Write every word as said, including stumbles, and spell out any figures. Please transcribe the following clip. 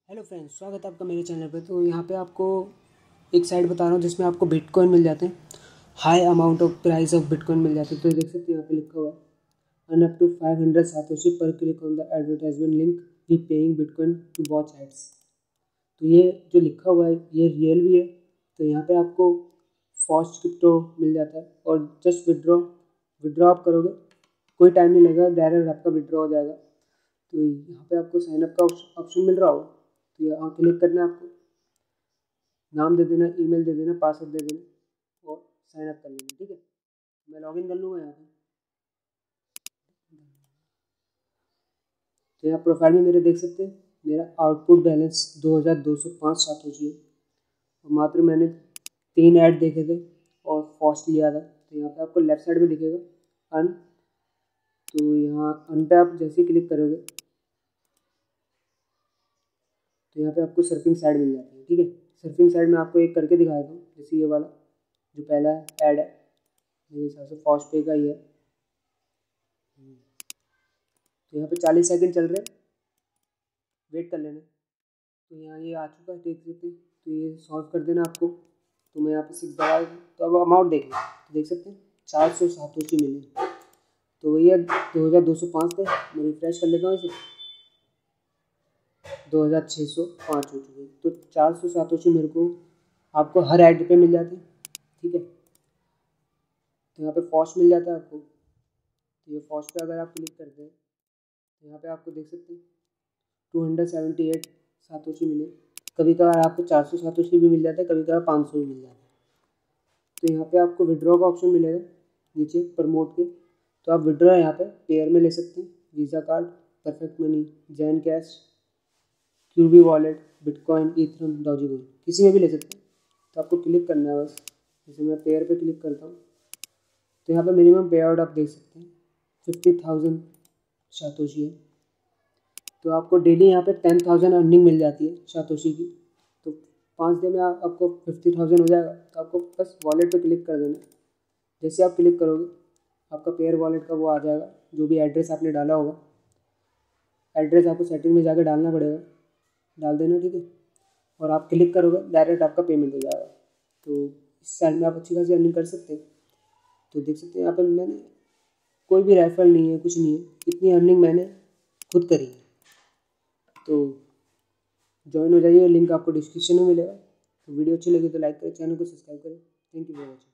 Hello friends, स्वागत है आपका मेरे चैनल पे। तो यहाँ पे आपको एक साइट बता रहा हूँ जिसमें आपको बिटकॉइन मिल जाते हैं, high amount of price of bitcoin मिल जाते हैं। तो देख सकते हैं यहाँ पे लिखा हुआ है earn up to five hundred satoshi per click on the advertisement link we paying bitcoin to watch ads. तो ये जो लिखा हुआ है ये रियल भी है। तो यहाँ पे आपको फॉस्ट क्रिप्टो मिल जाता है और जस्ट विड्रॉ विड्रॉ आप करोगे, कोई टाइम नहीं लगेगा, डायरेक्ट आपका विड्रॉ हो जाएगा। तो यहाँ पे आपको साइनअप का ऑप्शन मिल रहा होगा, तो यहाँ क्लिक करना है आपको, नाम दे देना, ईमेल दे देना, पासवर्ड दे देना और साइन अप कर लेना। ठीक है, मैं लॉगिन कर लूँगा यहाँ पे। तो यहाँ प्रोफाइल में मेरे देख सकते हैं मेरा आउटपुट बैलेंस दो हज़ार दो सौ पाँच सातोशी है और मात्र मैंने तीन ऐड देखे थे और फॉस्ट लिया था। तो यहाँ पे आपको लेफ्ट साइड में दिखेगा अर्न। तो यहाँ अर्न पे आप जैसे ही क्लिक करोगे तो यहाँ पे आपको सर्फिंग साइड मिल जाती है। ठीक है, सर्फिंग साइड में आपको एक करके दिखाया था, जैसे ये वाला जो पहला ऐड है मेरे हिसाब से फॉस्ट पे का ही है। तो यहाँ पे चालीस सेकंड चल रहे हैं, वेट कर लेना। तो यहाँ ये आ चुका है, देख सकते हैं। तो ये सॉल्व कर देना आपको। तो मैं यहाँ पे सिक्स दबा, तो अब अमाउंट देखिए, तो देख सकते हैं चार सौ सातोशी मिले। तो ये दो हज़ार दो सौ पाँच थे, मैं रिफ्रेश कर लेता हूँ इसे, दो हज़ार छः सौ पाँच हो चुके। तो चार सौ सातोशी मेरे को आपको हर ऐड पे मिल जाती है। ठीक है, तो यहाँ पे फॉस्ट मिल जाता है आपको। तो ये फॉस्ट पे अगर आप क्लिक करते हैं तो यहाँ पे आपको देख सकते हैं two hundred seventy eight satoshi मिले। कभी कभार आपको चार सौ सातोशी भी मिल जाता है, कभी कभार पाँच सौ भी मिल जाता है। तो यहाँ पे आपको विड्रॉ का ऑप्शन मिलेगा नीचे प्रमोट के। तो आप विड्रॉ यहाँ पे पेयर में ले सकते हैं, वीज़ा कार्ड, परफेक्ट मनी, जैन cash, QB wallet, bitcoin, Ethereum, Dogecoin, किसी में भी ले सकते हैं। तो आपको क्लिक करना है बस, जैसे मैं पेयर पे क्लिक करता हूँ तो यहाँ पे मिनिमम पे आउट आप देख सकते हैं फिफ्टी थाउजेंड सातोशी है। तो आपको डेली यहाँ पे टेन थाउजेंड अर्निंग मिल जाती है सातोशी की। तो पाँच दिन में आप, आपको फिफ्टी थाउजेंड हो जाएगा। तो आपको बस वॉलेट पे क्लिक कर देना। जैसे आप क्लिक करोगे आपका पेयर वॉलेट का वो आ जाएगा, जो भी एड्रेस आपने डाला होगा, एड्रेस आपको सेटिंग में जाकर डालना पड़ेगा, डाल देना। ठीक है, और आप क्लिक करोगे डायरेक्ट आपका पेमेंट हो जाएगा। तो इस साइड में आप अच्छी खासी अर्निंग कर सकते हैं। तो देख सकते हैं यहाँ पे मैंने कोई भी रेफरल नहीं है, कुछ नहीं है, इतनी अर्निंग मैंने खुद करी है। तो ज्वाइन हो जाइए, लिंक आपको डिस्क्रिप्शन में मिलेगा। तो वीडियो अच्छी लगी तो लाइक करें, चैनल को सब्सक्राइब करें। Thank you for watching.